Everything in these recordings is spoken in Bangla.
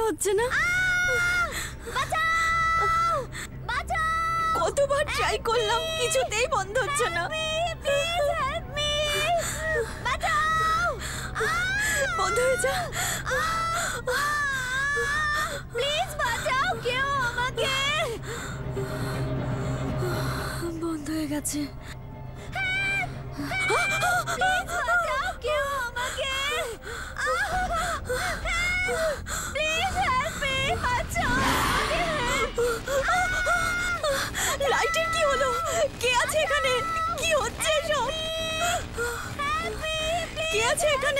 হচ্ছে না। কতবার ট্রাই করলাম, কিছুতেই বন্ধ হচ্ছে না। বন্ধ হয়ে যা, প্লিজ বাঁচাও কেউ আমাকে। বন্ধ হয়ে গেছে। লাইটের কি হলো? কে আছে এখানে? কি হচ্ছে সব? কে আছে এখানে?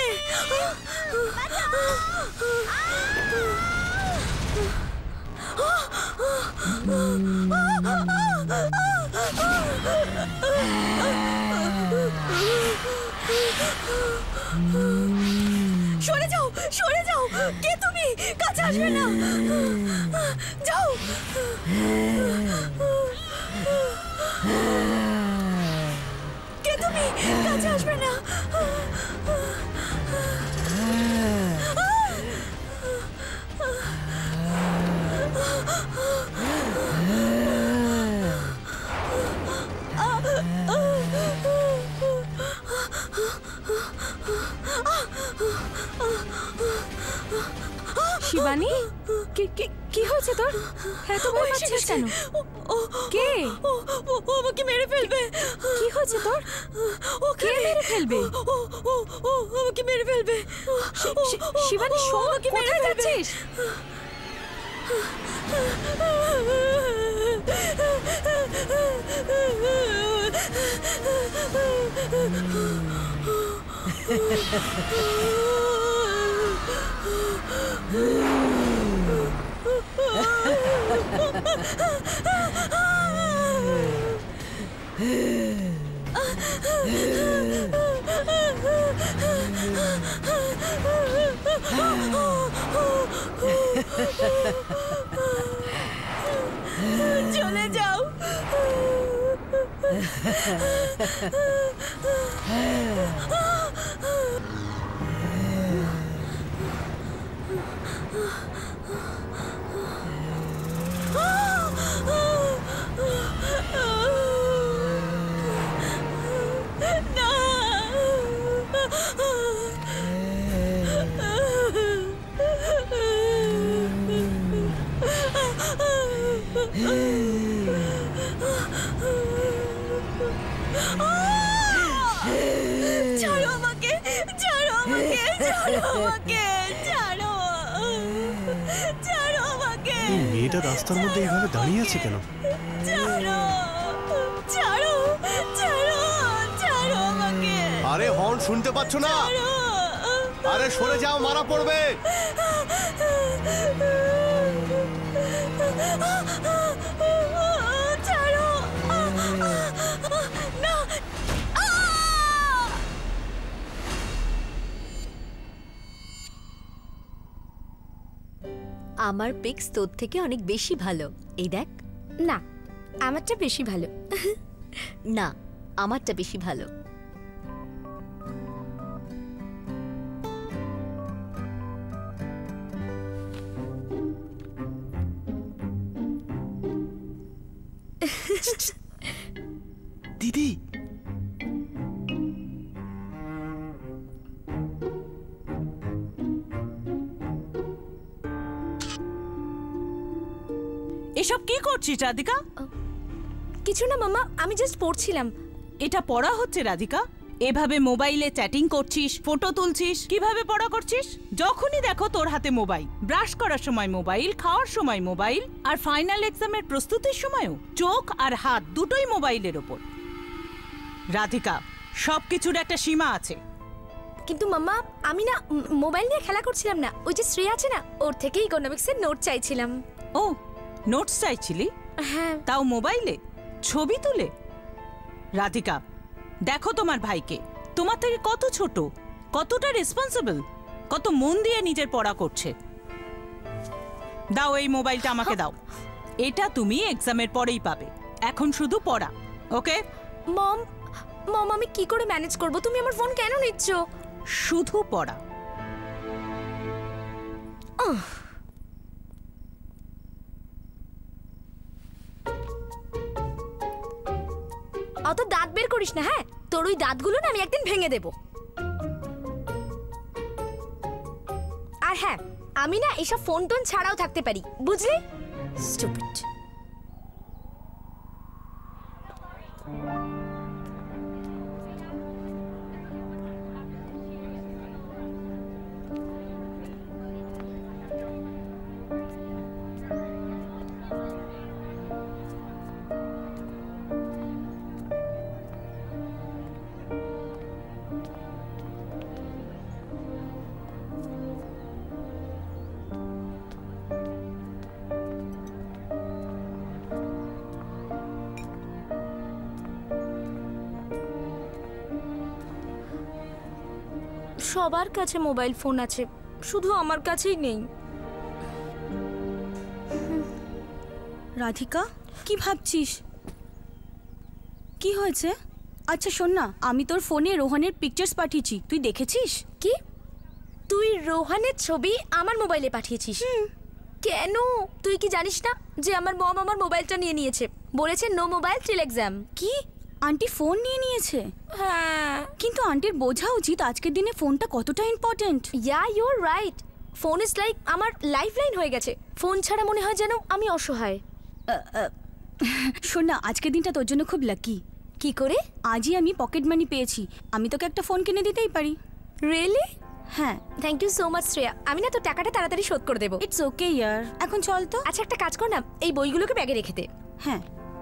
সরে যাও, সরে যাও। কে তুমি? কাছে আসবে না, যাও। কে তুমি? কাছে আসবে না। শিবানী, কি হয়েছে তোর? এত ভয় পাচ্ছিস কেন? কে? ও আমাকে মেরে ফেলবে। কি হয়েছে তোর? কে মেরে ফেলবে? ও আমাকে মেরে ফেলবে। শিবানী, শোন, কোথায় যাচ্ছিস? চলে যাও। ছাড়ো আমাকে, ছাড়ো আমাকে, ছাড়ো আমাকে, ছাড়ো, ছাড়ো আমাকে। মেয়েটা রাস্তার মধ্যে এইভাবে দাঁড়িয়ে আছে কেন? ছাড়ো, ছাড়ো, ছাড়ো, ছাড়ো আমাকে। আরে হর্ন শুনতে পাচ্ছ না? আরে সরে যাও, মারা পড়বে। ছাড়ো না। আমার পিক্স তোর থেকে অনেক বেশি ভালো। এই দেখ। না, আমারটা বেশি ভালো। না, আমারটা বেশি ভালো। দিদি, এসব কি করছিস রাধিকা? কিছু না মামা, আমি জাস্ট পড়ছিলাম। এটা পড়া হচ্ছে রাধিকা? এভাবে মোবাইলে চ্যাটিং করছিস, ফটো তুলছিস, কিভাবে পড়া করছিস? যখনই দেখো তোর হাতে মোবাইল, ব্রাশ করার সময় মোবাইল, খাওয়ার সময় মোবাইল, আর ফাইনাল এক্সামের প্রস্তুতির সময়ও চোখ আর হাত দুটোই মোবাইলের ওপর। রাধিকা, সবকিছুর একটা সীমা আছে। কিন্তু মাম্মা, আমি না মোবাইল নিয়ে খেলা করছিলাম না। ওই যে শ্রেয়া আছে না, ওর থেকে ইকোনমিক্সের নোট চাইছিলাম। ও, নোটস চাইছিলি? হ্যাঁ। তাও মোবাইলে ছবি তুলে? রাধিকা, দেখো তোমার ভাইকে, তোমার থেকে কত ছোট, কতটা রেসপন্সিবল, কত মন দিয়ে নিজের পড়া করছে। দাও এই মোবাইলটা আমাকে দাও। এটা তুমি এক্সামের পরেই পাবে, এখন শুধু পড়া। ওকে মম? মম, আমি কি করে ম্যানেজ করব? তুমি আমার ফোন কেন নিচ্ছ? শুধু পড়া। করিস না, হ্যাঁ? তোর ওই দাঁতগুলো না আমি একদিন ভেঙে দেব। আর হ্যাঁ, আমি না এসব ফোন টোন ছাড়াও থাকতে পারি, বুঝলি? স্টুপিড। সবার কাছে মোবাইল ফোন আছে, শুধু আমার কাছেই নেই। রাধিকা, কি ভাবছিস? কি হয়েছে? আচ্ছা শোন না, আমি তোর ফোনে রোহানের পিকচার্স পাঠিয়েছি, তুই দেখেছিস? কি? তুই রোহানের ছবি আমার মোবাইলে পাঠিয়েছিস? কেন? তুই কি জানিস না যে আমার মম আমার মোবাইলটা নিয়ে নিয়েছে? বলেছে নো মোবাইল টিল এক্সাম। কি? আন্টি ফোন নিয়ে নিয়েছে? হ্যাঁ। কিন্তু আন্টির বোঝা উচিত আজকের দিনে ফোনটা কতটা important. Yeah you are right. Phone is like আমার লাইফলাইন হয়ে গেছে। ফোন ছাড়া মনে হয় যেন আমি অসহায়। শোন না, আজকের দিনটা তোর জন্য খুব লাকি। কি করে? আজই আমি পকেট মানি পেয়েছি, আমি তোকে একটা ফোন কিনে দিতেই পারি। রিয়েলি? হ্যাঁ। Thank you so much Shreya. আমি না তোর টাকাটা তাড়াতাড়ি শোধ করে দেবো। ইটস ওকে ইয়ার, এখন চল তো। আচ্ছা একটা কাজ কর না, এই বইগুলোকে ব্যাগে রেখে দে। হ্যাঁ।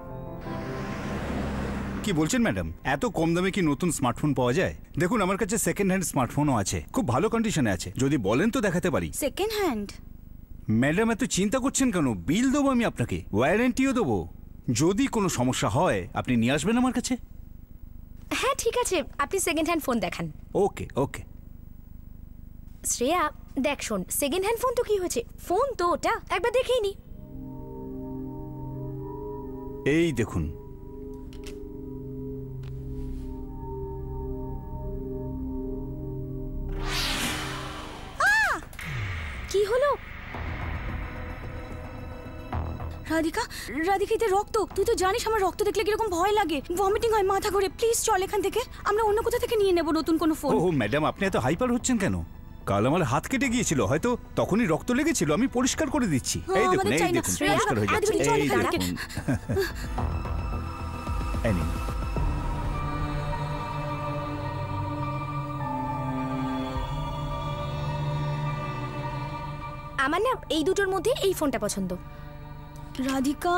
কি বলছেন ম্যাডাম, এত কম দামে কি নতুন স্মার্টফোন পাওয়া যায়? দেখুন আমার কাছে সেকেন্ড হ্যান্ড স্মার্টফোনও আছে, খুব ভালো কন্ডিশনে আছে, যদি বলেন তো দেখাতে পারি। Second hand? ম্যাডাম এত চিন্তা করছেন কেন? বিল দেবো আমি আপনাকে, ওয়ারেন্টিও দেবো। যদি কোনো সমস্যা হয় আপনি নিয়ে আসবেন আমার কাছে। হ্যাঁ ঠিক আছে, আপনি সেকেন্ড হ্যান্ড ফোন দেখান। ওকে ওকে। শ্রেয়া দেখ শোন, সেকেন্ড হ্যান্ড ফোন তো কি হয়েছে, ফোন তো ওটা, একবার দেখেই নি। এই দেখুন। কি হলো? রাধিকা, রাধিকা এতে রক্ত। তুই তো জানিস আমার রক্ত দেখলে কিরকম ভয় লাগে, ভমিটিং হয়, মাথা ঘোরে। প্লিজ চল এখান থেকে, আমরা অন্য কোথা থেকে নিয়ে নেব নতুন কোনো ফোন। ও ম্যাডাম, আপনি এত হাইপার হচ্ছেন কেন? কাল আমার হাত কেটে গিয়েছিল, হয়তো তখনই রক্ত লেগেছিল, আমি পরিষ্কার করে দিচ্ছি। এই দেখুন, এই দেখুন, পরিষ্কার হয়ে যাচ্ছে। এই দেখুন। এই নিন। আমার না এই দুটোর মধ্যে এই ফোনটা পছন্দ। রাধিকা,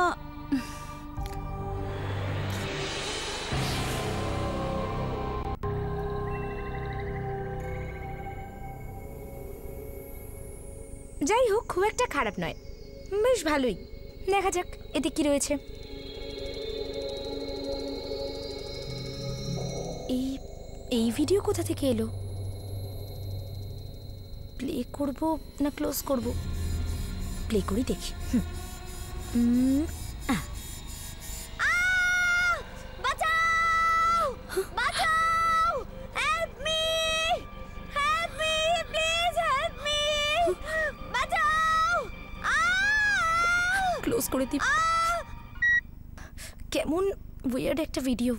যাই হোক, খুব একটা খারাপ নয়, বেশ ভালোই। দেখা যাক এতে কি রয়েছে। এই ভিডিও কোথা থেকে এলো? প্লে করব না ক্লোজ করব? প্লে করি দেখি। বাঁচাও! বাঁচাও! Help me! Help me! Please help me! বাঁচাও! ক্লোজ করে দি। কেমন উইয়ার্ড একটা ভিডিও।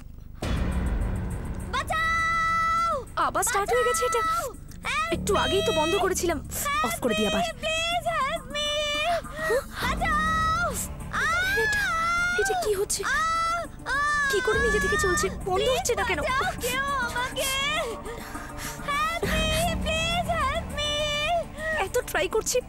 বাঁচাও! আবার স্টার্ট হয়ে গেছে এটা। একটু আগেই তো বন্ধ করেছিলাম, অফ করে দিই আবার। Please help me! বাঁচাও! এটা কি হচ্ছে? কি করে নিজে থেকে চলছে, বন্ধ হচ্ছে না কেন? কেউ আমাকে help me! Please help me! এত ট্রাই করছি।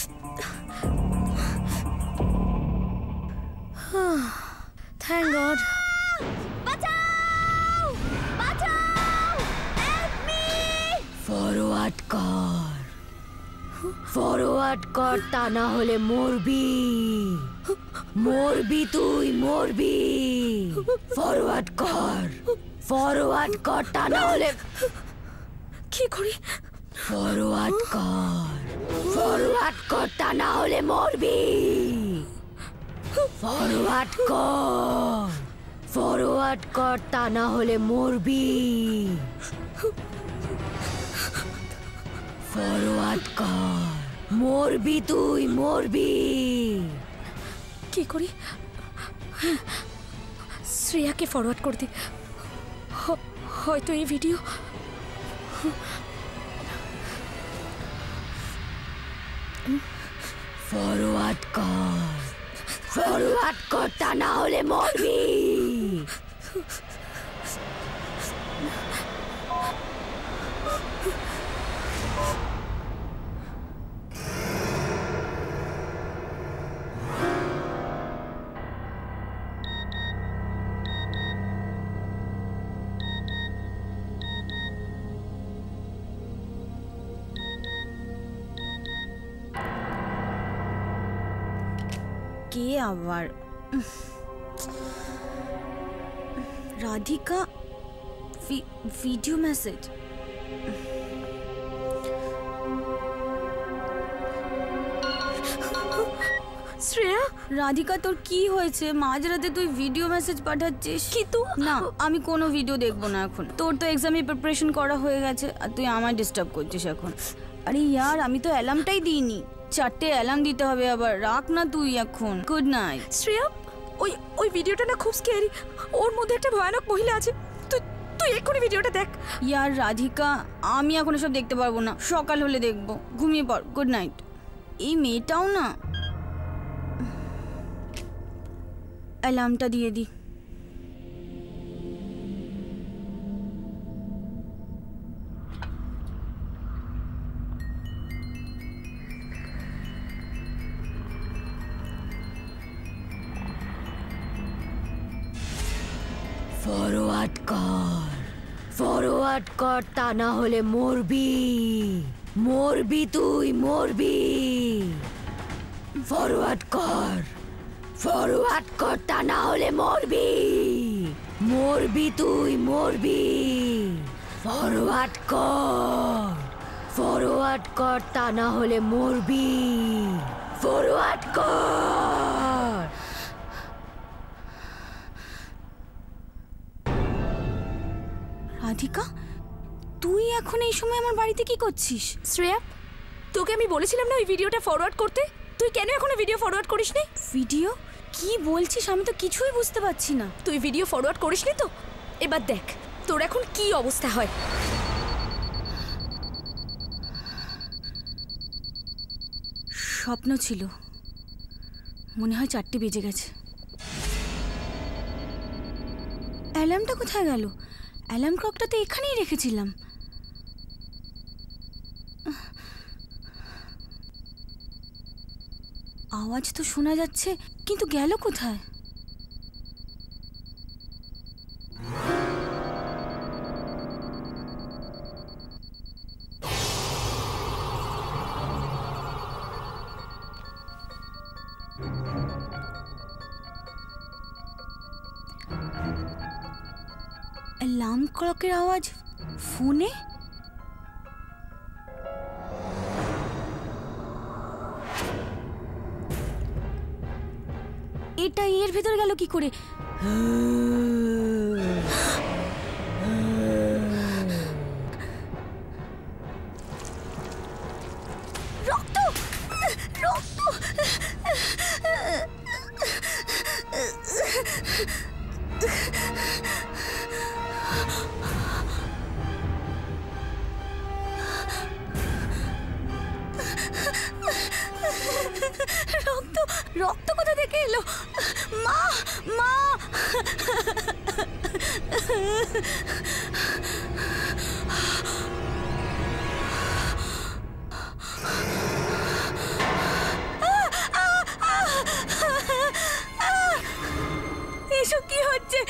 Thank God. বাঁচাও! বাঁচাও! Help me! ফরওয়ার্ড কর, ফরওয়ার্ড কর, তা না হলে মরবি, মরবি, তুই মরবি। ফরওয়ার্ড কর, ফরওয়ার্ড কর, তা না হলে। কি করি? ফরওয়ার্ড কর, ফরওয়ার্ড কর, তা না হলে মরবি। ফরওয়ার্ড কর, ফরওয়ার্ড কর, তা না হলে মরবি। ফরওয়ার্ড কর, মরবি, তুই মরবি। কি করি? শ্রেয়াকে ফরওয়ার্ড করতে। হয়তো এই ভিডিও ফরওয়ার্ড কর, তা না হলে মরবি। কে আবার? Radhika video message. শ্রেয়া, রাধিকা তোর কি হয়েছে? মাঝরাতে তুই ভিডিও মেসেজ পাঠাচ্ছিস? কিন্তু না, আমি কোনো ভিডিও দেখবো না এখন। তোর তো এক্সামের প্রিপারেশন করা হয়ে গেছে আর তুই আমায় ডিস্টার্ব করছিস এখন। আরে ইয়ার, আমি তো অ্যালার্মটাই দিইনি। 4টে অ্যালার্ম দিতে হবে আবার। রাখ না তুই এখন। Good night. শ্রেয়া, ওই ভিডিওটা না খুব স্ক্যারি। ওর মধ্যে একটা ভয়ানক মহিলা আছে। তুই এক্ষুনি ভিডিওটা দেখ। ইয়ার রাধিকা, আমি এখন এসব দেখতে পারবো না। সকাল হলে দেখবো। ঘুমিয়ে পড়। Good night. এই মেয়েটাও না। অ্যালার্মটা দিয়ে দি। ফরওয়ার্ড কর, তা না হলে মরবি। তুই মরবি। ফরওয়ার্ড কর, তা না হলে মরবি। তুই মরবি। ফরওয়ার্ড কর, তা না হলে মরবি। ফরওয়ার্ড কর। রাধিকা, তুই এখন এই সময় আমার বাড়িতে কি করছিস? শ্রেয়া, তোকে আমি বলেছিলাম না ওই ভিডিওটা ফরওয়ার্ড করতে। তুই কেন এখনো ভিডিও ফরওয়ার্ড করিসনি? ভিডিও? কি বলছিস? আমি তো কিছুই বুঝতে পারছি না। তুই ভিডিও ফরওয়ার্ড করিসনি তো? এবার দেখ তোর এখন কি অবস্থা হয়। স্বপ্ন ছিল। মনে হয় 4টে বেজে গেছে। অ্যালার্মটা কোথায় গেল? অ্যালার্ম ক্লকটা তো এখানেই রেখেছিলাম। আওয়াজ তো শোনা যাচ্ছে, কিন্তু গেল কোথায়? অ্যালার্ম ক্লকের আওয়াজ ফোনে? এটা এর ভেতর গেল কি করে? রক্ত! রক্ত! রক্ত কোথা থেকে এলো? মা! মা! এসব কি হচ্ছে?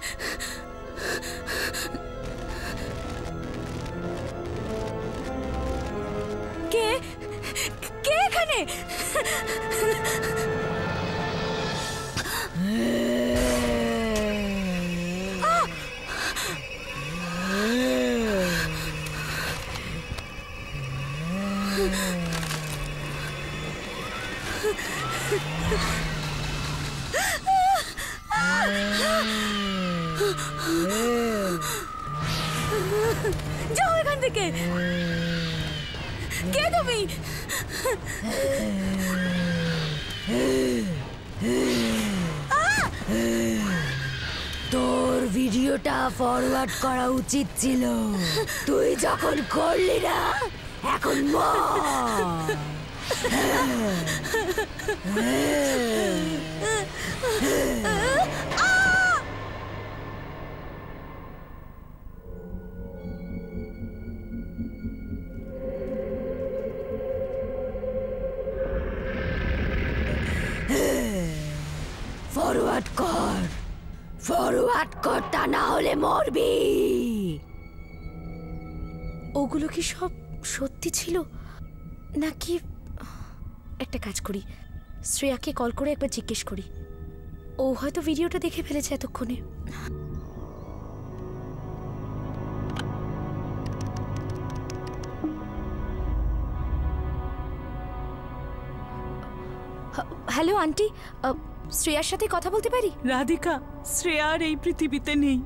কে কে এখানে? যাও এখান থেকে। কে তুমি? তোর ভিডিওটা ফরওয়ার্ড করা উচিত ছিল, তুই যখন করলি না এখন মর। ফরওয়ার্ড কর, ফরওয়ার্ড কর, তা না হলে মরবি। ওগুলো কি সব সত্যি ছিল নাকি? একটা কাজ করি, শ্রেয়াকে কল করে একবার জিজ্ঞেস করি। ও হয়তো ভিডিওটা দেখে ফেলেছে এতক্ষণে। হ্যালো আন্টি, শ্রেয়ার সাথে কথা বলতে পারি? রাধিকা, শ্রেয়া আর এই পৃথিবীতে নেই।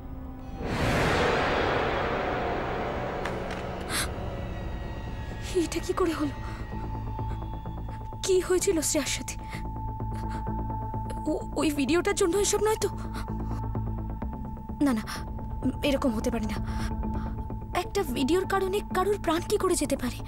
এটা কি করে হলো? কি হয়েছিল শ্রেয়ার সাথে? ওই ভিডিওটার জন্য এসব নয় তো? না না, এরকম হতে পারে না। একটা ভিডিওর কারণে কারোর প্রাণ কি করে যেতে পারে?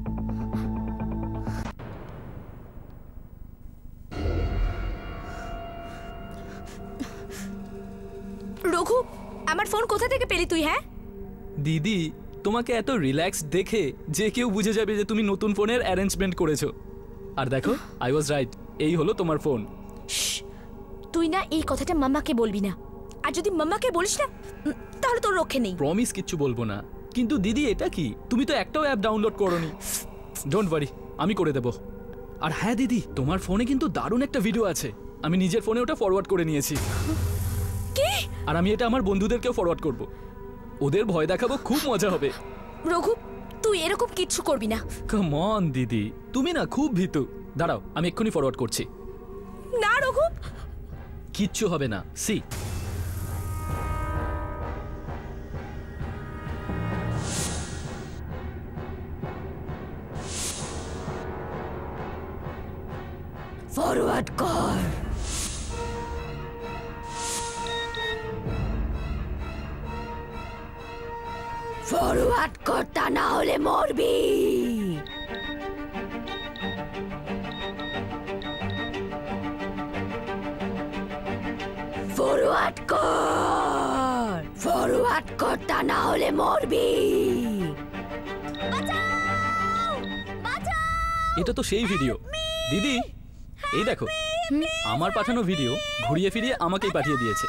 রঘু, আমার ফোন কোথা থেকে পেলি তুই? হ্যাঁ দিদি, তোমাকে এত রিল্যাক্স দেখে যে কেউ বুঝে যাবে যে তুমি নতুন ফোনের অ্যারেঞ্জমেন্ট করেছো। আর দেখো, আই ওয়াজ রাইট, এই হলো তোমার ফোন। তুই না এই কথাটা মাম্মাকে বলবি না, আর যদি মাম্মাকে বলিস না তাহলে তোর রক্ষে নেই। প্রমিস কিচ্ছু বলবো না। কিন্তু দিদি, এটা কি? তুমি তো একটাও অ্যাপ ডাউনলোড করোনি। ডোন্ট ওয়ারি, আমি করে দেবো। আর হ্যাঁ দিদি, তোমার ফোনে কিন্তু দারুণ একটা ভিডিও আছে। আমি নিজের ফোনে ওটা ফরওয়ার্ড করে নিয়েছি। কি? আর আমি এটা আমার বন্ধুদেরকেও ফরওয়ার্ড করব। ওদের ভয় দেখাবো, খুব মজা হবে। রঘু, তুই এরকম কিচ্ছু করবি না। কাম অন দিদি, তুমি না খুব ভীতু। দাঁড়াও, আমি এক্ষুনি ফরওয়ার্ড করছি। না রঘু, কিচ্ছু হবে না। সি, ফরওয়ার্ড কর, ফরওয়ার্ড কর, তা না হলে মরবি। ফরওয়ার্ড কর, ফরওয়ার্ড কর, তা না হলে মরবি। এটা তো সেই ভিডিও। দিদি, এই দেখো, আমার পাঠানো ভিডিও ঘুরিয়ে ফিরিয়ে আমাকেই পাঠিয়ে দিয়েছে।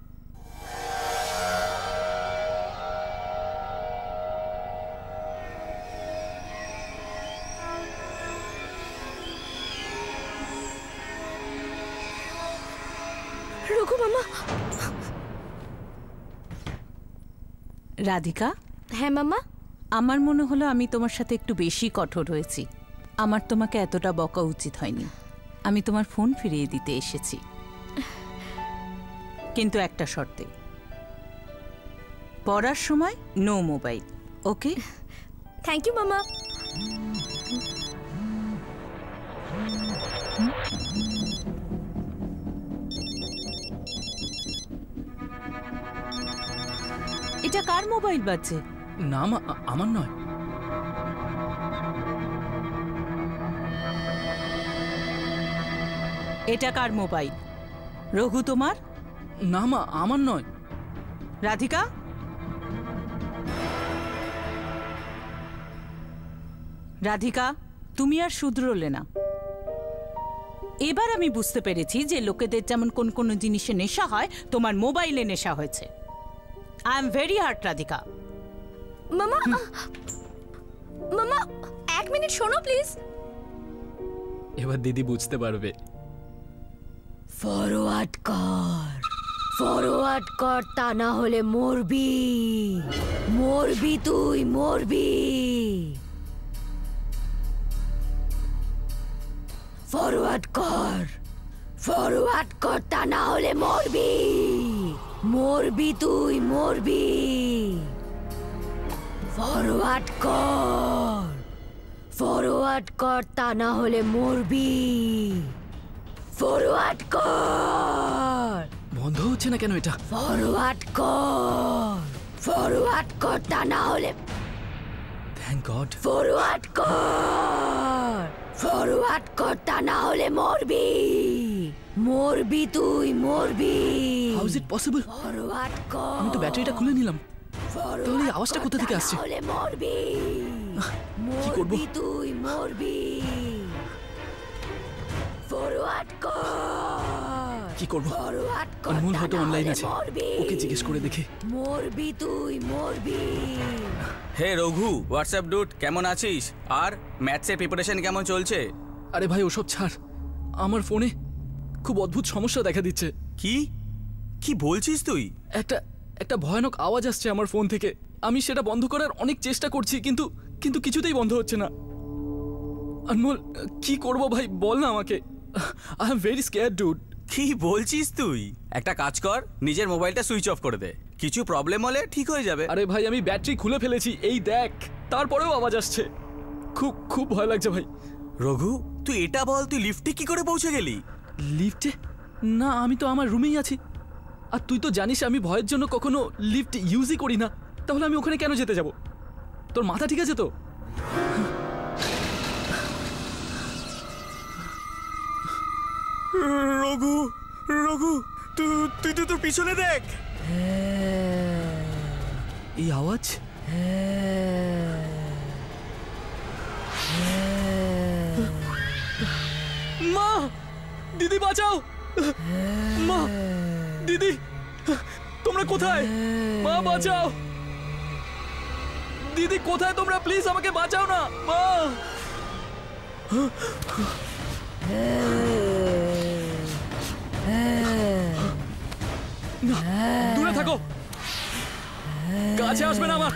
রঘু মামা। রাধিকা, হ্যাঁ মামা। আমার মনে হলো আমি তোমার সাথে একটু বেশি কঠোর হয়েছি। আমার তোমাকে এতটা বকা উচিত হয়নি। আমি তোমার ফোন ফিরিয়ে দিতে এসেছি, কিন্তু একটা শর্তে। পড়ার সময় no mobile, okay? Thank you মামা। এটা কার মোবাইল বাজছে? না মা, আমার নয়। এটা কার মোবাইল? রঘু তোমার? না মা, আমার নয়। রাধিকা, রাধিকা, তুমি আর শুধরোলে না। এবার আমি বুঝতে পেরেছি যে লোকেদের যেমন কোন কোন জিনিসে নেশা হয়, তোমার মোবাইলে নেশা হয়েছে। I am very hurt Radhika. মামা, মামা 1 মিনিট শোনো প্লিজ। এবার দিদি বুঝতে পারবে। ফরওয়ার্ড কর, ফরওয়ার্ড কর, তা না হলে মরবি। মরবি, তুই মরবি। ফরওয়ার্ড কর, ফরওয়ার্ড কর, তা না হলে মরবি। মরবি, তুই মরবি। ফরওয়ার্ড কর, ফরওয়ার্ড কর, তা না হলে মরবি। ফরওয়ার্ড কর। বন্ধ হচ্ছে না কেন এটা? ফরওয়ার্ড কর তা না হলে থ্যাংক গড। ফরওয়ার্ড কর তা না হলে মরবি তুই মরবি। How is it possible? Forward কর। আমি তো ব্যাটারিটা খুলে নিলাম, তাহলে এই আওয়াজটা কোথা থেকে আসছে? মরবি করব? তুই মরবি। ফরওয়ার্ড কর। কি করব? ফরওয়ার্ড কর। অনমোল হয়তো অনলাইন আছে, মরবি। ওকে জিজ্ঞেস করে দেখি। মরবি তুই মরবি। হে রঘু, হোয়াটসঅ্যাপ ডুড, কেমন আছিস? আর ম্যাথসের প্রিপারেশন কেমন চলছে? আরে ভাই ওসব ছাড়, আমার ফোনে খুব অদ্ভুত সমস্যা দেখা দিচ্ছে। কি কি বলছিস তুই? একটা ভয়ানক আওয়াজ আসছে আমার ফোন থেকে। আমি সেটা বন্ধ করার অনেক চেষ্টা করছি, কিন্তু কিছুতেই বন্ধ হচ্ছে না। অনমোল, কি করব ভাই বল না আমাকে। I am very scared dude. কি বলছিস তুই? একটা কাজ কর, নিজের মোবাইলটা সুইচ অফ করে দে, কিছু প্রবলেম হলে ঠিক হয়ে যাবে। আরে ভাই আমি ব্যাটারি খুলে ফেলেছি, এই দেখ, তারপরেও আওয়াজ আসছে। খুব ভয় লাগছে ভাই। রঘু, তুই এটা বল, তুই লিফটে কি করে পৌঁছে গেলি? লিফটে? না, আমি তো আমার রুমেই আছি। আর তুই তো জানিস আমি ভয়ের জন্য কখনো লিফট ইউজই করি না, তাহলে আমি ওখানে কেন যেতে যাব? তোর মাথা ঠিক আছে তো? রঘু, তুই তো তোর পিছনে দেখ। এই আওয়াজ? মা, দিদি বাঁচাও! মা, দিদি, তোমরা কোথায়? মা বাঁচাও! দিদি কোথায় তোমরা? প্লিজ আমাকে বাঁচাও না, মা। দূরে থাকো, কাছে আসবে না আমার।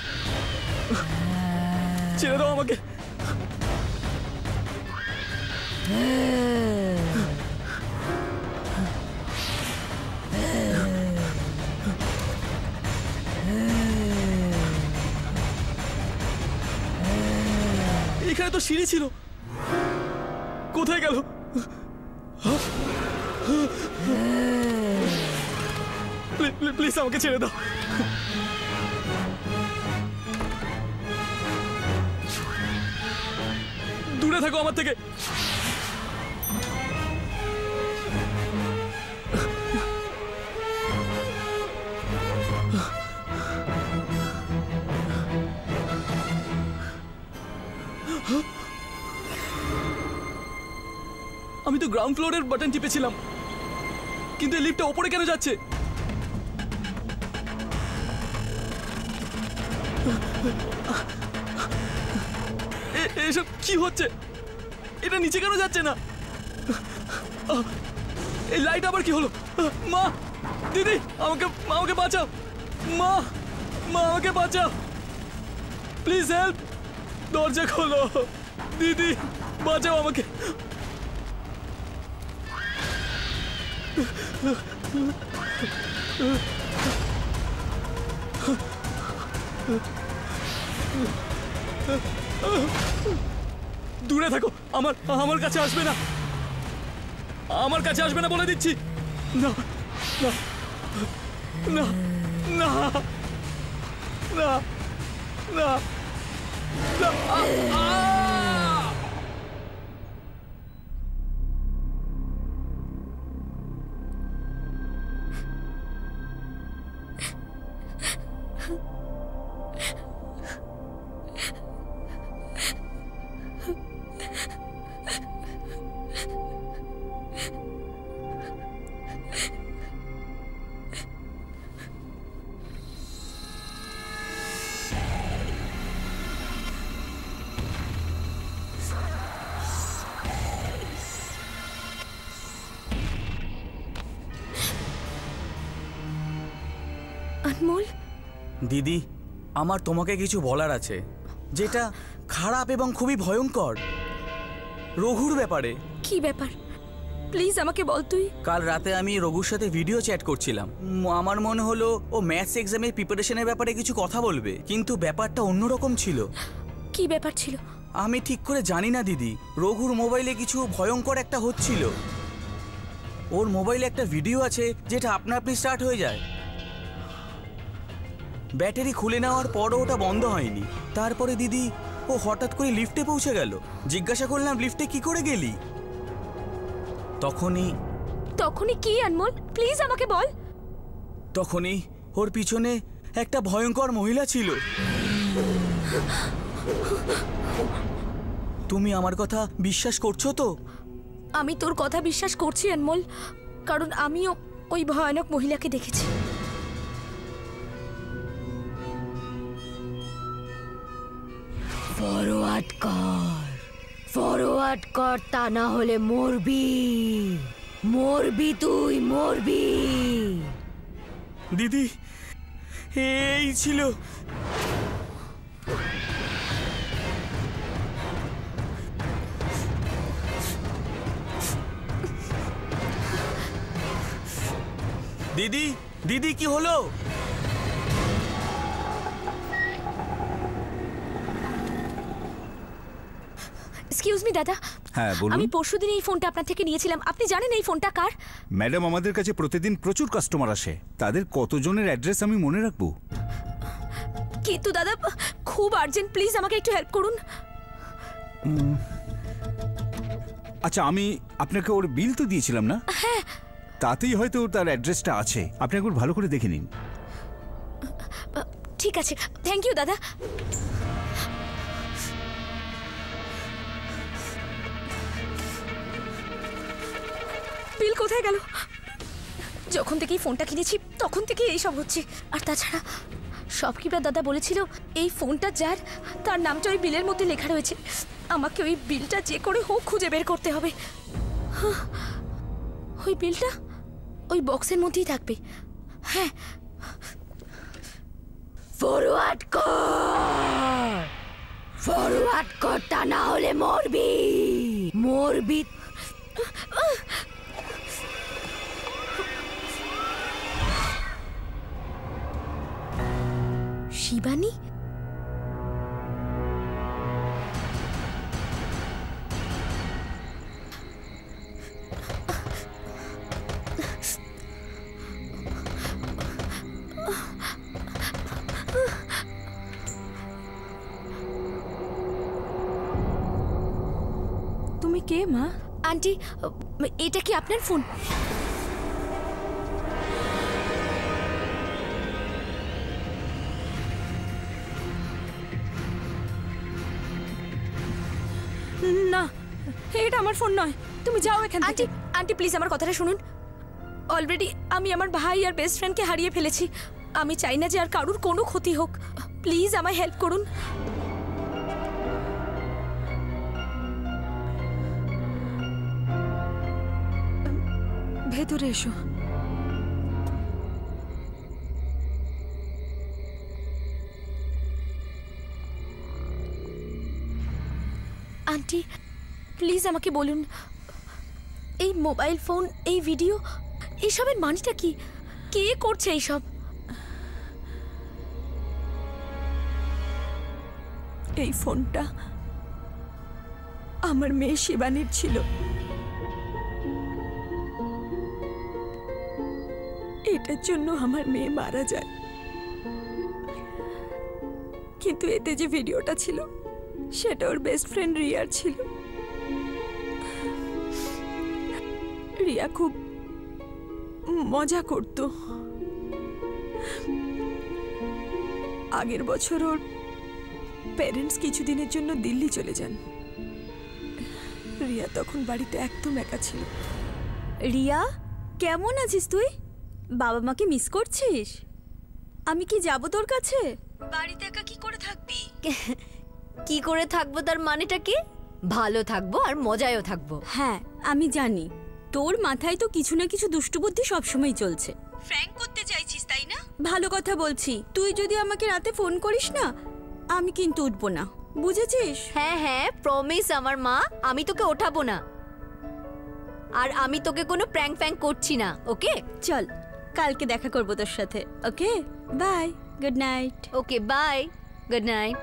ছেড়ে দাও আমাকে। এখানে তো সিঁড়ি ছিল, কোথায় গেল? প্লিজ আমাকে ছেড়ে দাও। দূরে থাকো আমার থেকে। আমি তো গ্রাউন্ড ফ্লোরের বাটন টিপেছিলাম, কিন্তু এই লিফটটা ওপরে কেন যাচ্ছে? এসব কি হচ্ছে? এটা নিচে কেন যাচ্ছে না? এই লাইট আবার কি হলো? মা, দিদি, আমাকে বাঁচাও। মা, আমাকে বাঁচাও, প্লিজ হেল্প। দরজা খোলো, দিদি বাঁচাও আমাকে। দূরে থাকো, আমার কাছে আসবে না, আমার কাছে আসবে না বলে দিচ্ছি। না না না না না না না। অনমোল, দিদি, আমার তোমাকে কিছু বলার আছে, যেটা খারাপ এবং খুবই ভয়ঙ্কর। রঘুর ব্যাপারে। কি ব্যাপার? প্লিজ আমাকে বল তুই। কাল রাতে আমি রঘুর সাথে ভিডিও চ্যাট করছিলাম। আমার মনে হলো ও ম্যাথস এক্সামের প্রিপারেশনের ব্যাপারে কিছু কথা বলবে, কিন্তু ব্যাপারটা অন্যরকম ছিল। কি ব্যাপার ছিল? আমি ঠিক করে জানি না দিদি। রঘুর মোবাইলে কিছু ভয়ঙ্কর একটা হচ্ছিল। ওর মোবাইলে একটা ভিডিও আছে যেটা আপনা আপনি স্টার্ট হয়ে যায়। ব্যাটারি খুলে নেওয়ার পরও ওটা বন্ধ হয়নি। তারপরে দিদি ও হঠাৎ করে লিফটে পৌঁছে গেল। জিজ্ঞাসা করলাম লিফটে কি করে গেলি? তখনই কি আনমোল, প্লিজ আমাকে বল। তখনই ওর পিছনে একটা ভয়ঙ্কর মহিলা ছিল। তুমি আমার কথা বিশ্বাস করছো তো? আমি তোর কথা বিশ্বাস করছি আনমোল, কারণ আমিও ওই ভয়ানক মহিলাকে দেখেছি। ফরওয়ার্ড কর, তা না হলে মরবি তুই, মরবি। দিদি এই ছিল। দিদি দিদি কি হলো? এক্সকিউজ মি দাদা। হ্যাঁ বলুন। আমি পরশুদিন এই ফোনটা আপনার থেকে নিয়েছিলাম। আপনি জানেন এই ফোনটা কার? ম্যাডাম, আমাদের কাছে প্রতিদিন প্রচুর কাস্টমার আসে, তাদের কতজনের অ্যাড্রেস আমি মনে রাখবো? কিন্তু দাদা খুব আর্জেন্ট, প্লিজ আমাকে একটু হেল্প করুন। আচ্ছা, আমি আপনাকে ওর বিল তো দিয়েছিলাম না? হ্যাঁ। তাতেই হয়তো তার অ্যাড্রেসটা আছে, আপনি একবার ভালো করে দেখে নিন। ঠিক আছে, থ্যাংক ইউ দাদা। বিল কোথায় গেল? যখন থেকে এই ফোনটা কিনেছি তখন থেকে এইসব হচ্ছে। আর তাছাড়া শপকিপার দাদা বলেছিল এই ফোনটা যার, তার নামটা ওই বিলের মধ্যে লেখা রয়েছে। আমাকে ওই বিলটা যে করে হোক খুঁজে বের করতে হবে। ওই বিলটা ওই বক্সের মধ্যেই থাকবে। হ্যাঁ, ফরওয়ার্ড কর, তা না হলে মরবি। শিবানী? তুমি কে মা? আন্টি, এটা কি আপনার ফোন? না, এটা আমার ফোন নয়। তুমি যাও এখান থেকে। আন্টি প্লিজ আমার কথাটা শুনুন। অলরেডি আমি আমার ভাই আর বেস্ট ফ্রেন্ডকে হারিয়ে ফেলেছি। আমি চাই না যে আর কারুর কোনো ক্ষতি হোক। প্লিজ আমায় হেল্প করুন। ভেতরে এসো। আন্টি প্লিজ আমাকে বলুন, এই মোবাইল ফোন, এই ভিডিও, এইসবের মানেটা কি? কে করছে এইসব? এই ফোনটা আমার মেয়ে শিবানীর ছিল। এটার জন্য আমার মেয়ে মারা যায়, কিন্তু এতে যে ভিডিওটা ছিল সেটা ওর বেস্ট ফ্রেন্ড রিয়ার ছিল। রিয়া খুব মজা করত। আগের বছর ওর প্যারেন্টস কিছুদিনের জন্য দিল্লি চলে যান। রিয়া তখন বাড়িতে একদম একা ছিল। রিয়া, কেমন আছিস তুই? বাবা মাকে মিস করছিস? আমি কি যাব তোর কাছে? বাড়িতে একা কি করে থাকবি? কি করে থাকবো তার মানেটা কি? ভালো থাকবো আর মজায়ও থাকবো। হ্যাঁ আমি জানি, তোর মাথায় তো কিছু না কিছু দুষ্টু বুদ্ধি সবসময় চলছে। ফ্র্যাঙ্ক করতে চাইছিস তাই না? ভালো কথা বলছি, তুই যদি আমাকে রাতে ফোন করিস না, আমি কিন্তু উঠবো না, বুঝেছিস? হ্যাঁ হ্যাঁ, প্রমিস আমার মা, আমি তোকে ওঠাবো না। আর আমি তোকে কোনো প্র্যাঙ্ক ফ্যাঙ্ক করছি না, ওকে? চল কালকে দেখা করবো তোর সাথে। Okay bye, good night. Okay bye, good night.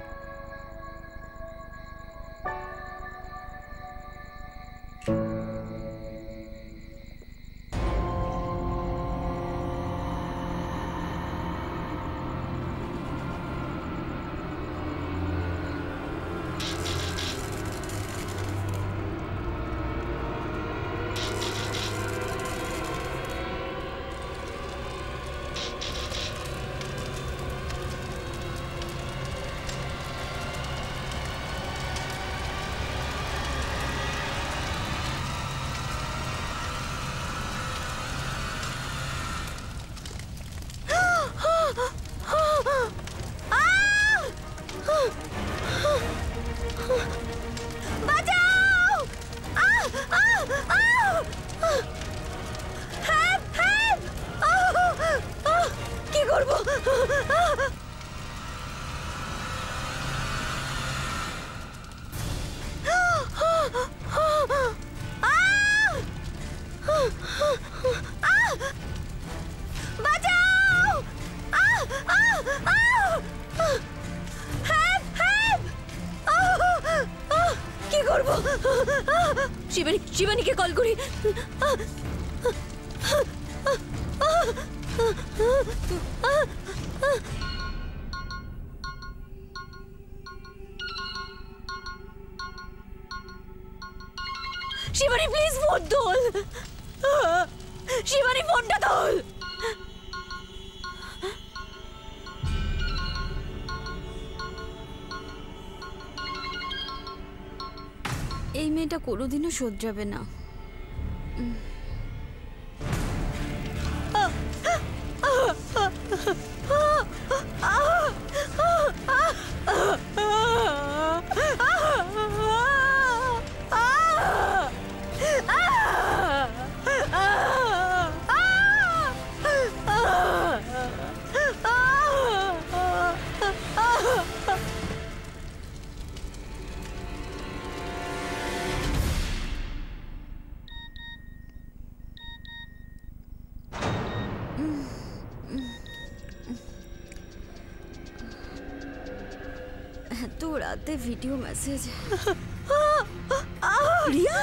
শিবানীকে কল করি। শিবানী প্লিজ ফোন তোল। শিবানী ফোনটা তোল। এই মেয়েটা কোনোদিনও শোধরাবে না। এত রাতে ভিডিও মেসেজ। রিয়া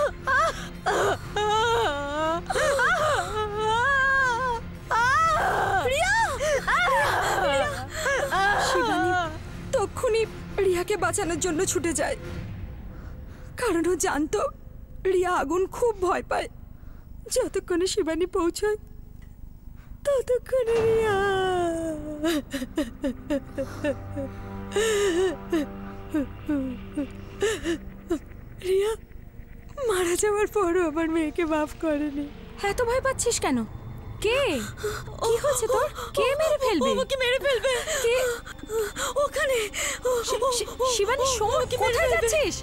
শিবানী তখনই রিয়াকে বাঁচানোর জন্য ছুটে যায়, কারণ ও জানতো রিয়া আগুন খুব ভয় পায়। যতক্ষণে শিবানী পৌঁছায় ততক্ষণে রিয়া মারা যাওয়ার পরও আমার মেয়েকে মাফ করেনি। এত ভয় পাচ্ছিস কেন? কে? কি হয়েছে তোর? কে মেরে ফেলবে? ওকে মেরে ফেলবে। কে? ওখানে শিবানী শোন, কোথায় যাচ্ছিস?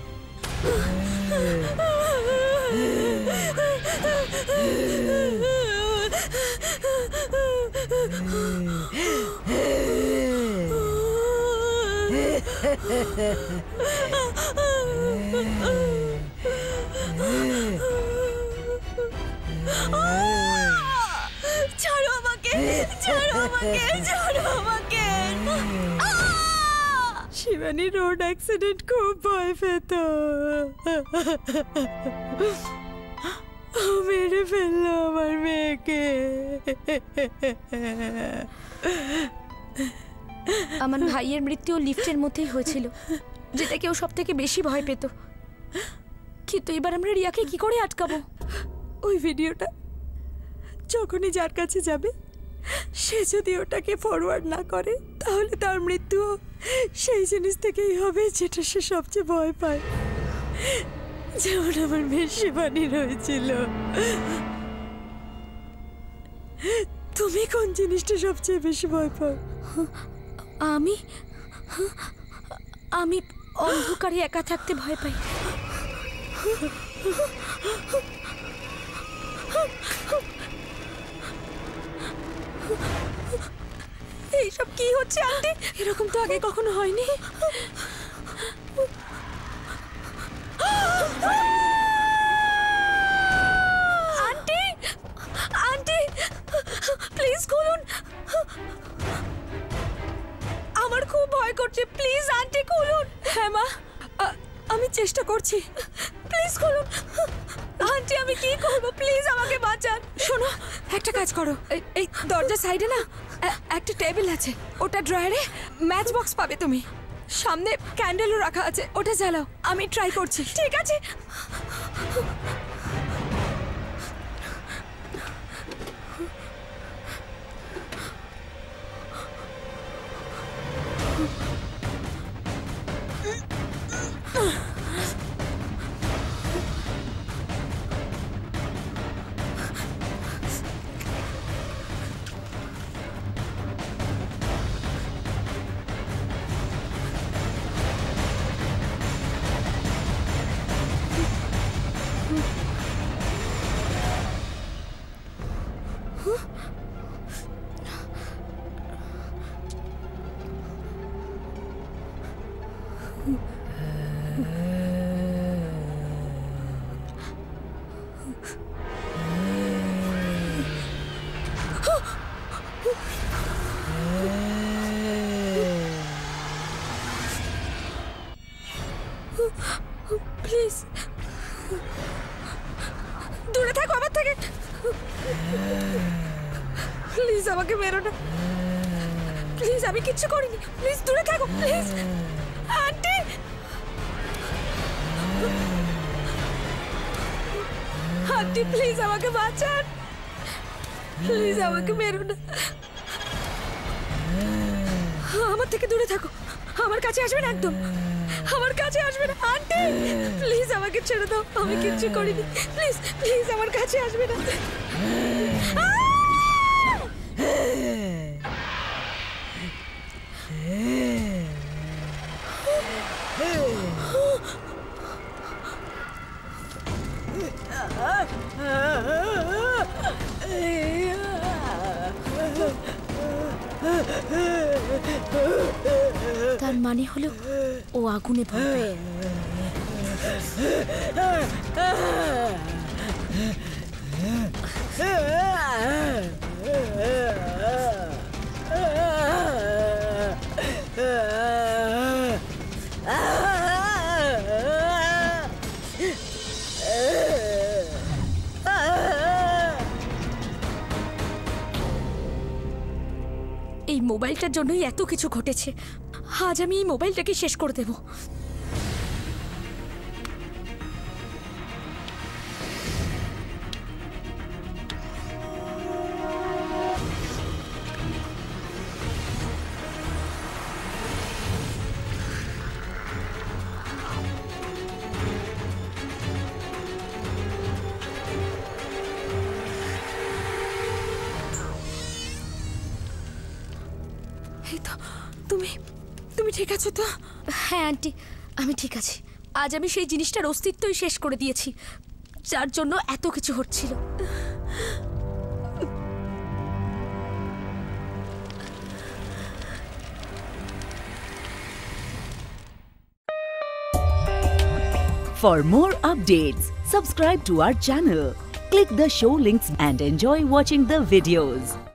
ছাড়ো আমাকে, ছাড়ো আমাকে, ছাড়ো আমাকে। শিবানী রোড অ্যাক্সিডেন্ট খুব ভয় পেত, মেরে ফেললো আমার মেয়েকে। আমার ভাইয়ের মৃত্যু লিফটের মধ্যেই হয়েছিল, যেটা কেউ সব থেকে বেশি ভয় পেত। কিন্তু এবার আমরা রিয়াকে কি করে আটকাবো? ওই ভিডিওটা যখনই যার কাছে যাবে, সে যদি ওটাকে ফরওয়ার্ড না করে, তাহলে তার মৃত্যু সেই জিনিস থেকেই হবে যেটা সে সবচেয়ে ভয় পায়, যেমন আমার মেয়ে শিবানীর হয়েছিল। তুমি কোন জিনিসটা সবচেয়ে বেশি ভয় পাও? আমি অন্ধকারে একা থাকতে ভয় পাই। এইসব কি হচ্ছে আন্টি? এরকম তো আগে কখনো হয়নি। আন্টি, আন্টি প্লিজ খুলুন, আমার খুব ভয় করছে। প্লিজ আন্টি খুলুন। হ্যাঁ মা, আমি চেষ্টা করছি, প্লিজ খুলুন। আন্টি আমি কি করব, প্লিজ আমাকে বাঁচান। শোনো, একটা কাজ করো, এই দরজার সাইডে না একটা টেবিল আছে, ওটা ড্রয়ারে ম্যাচ বক্স পাবে তুমি। সামনে ক্যান্ডেলও রাখা আছে, ওটা জ্বালাও। আমি ট্রাই করছি। ঠিক আছে। প্লিজ দূরে থাকো আমার থেকে। প্লিজ আমাকে মেরো না, প্লিজ, আমি কিচ্ছু করিনি, প্লিজ দূরে থাকো, প্লিজ। আন্টি, আন্টি প্লিজ আমাকে বাঁচান, প্লিজ আমাকে মেরো না, আমার থেকে দূরে থাকো, আমার কাছে আসবে না, একদম আমার কাছে আসবে না। আন্টি প্লিজ আমাকে ছেড়ে দাও, আমি কিচ্ছু করিনি, প্লিজ প্লিজ আমার কাছে আসবে না। তার মানে হলো ও আগুনে পড়বে। এই মোবাইলটার জন্যই এত কিছু ঘটেছে। আজ আমি এই মোবাইলটাকে শেষ করে দেব। তুমি ঠিক আছো তো? হ্যাঁ আন্টি, আমি ঠিক আছি। আজ আমি সেই জিনিসটার অস্তিত্বই শেষ করে দিয়েছি, যার জন্য এত কিছু হচ্ছিল। For more updates, subscribe to our channel, click the show links and enjoy watching the videos.